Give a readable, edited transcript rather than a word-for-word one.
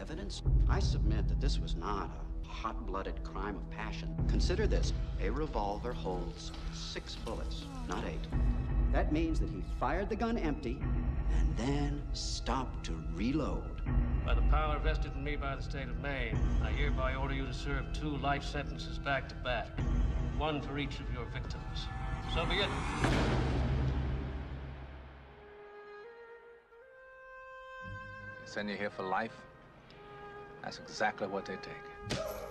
evidence? I submit that this was not a hot-blooded crime of passion. Consider this. A revolver holds 6 bullets, not 8. That means that he fired the gun empty and then stopped to reload. By the power vested in me by the state of Maine, I hereby order you to serve 2 life sentences back to back. 1 for each of your victims. So be it. They send you here for life? That's exactly what they take.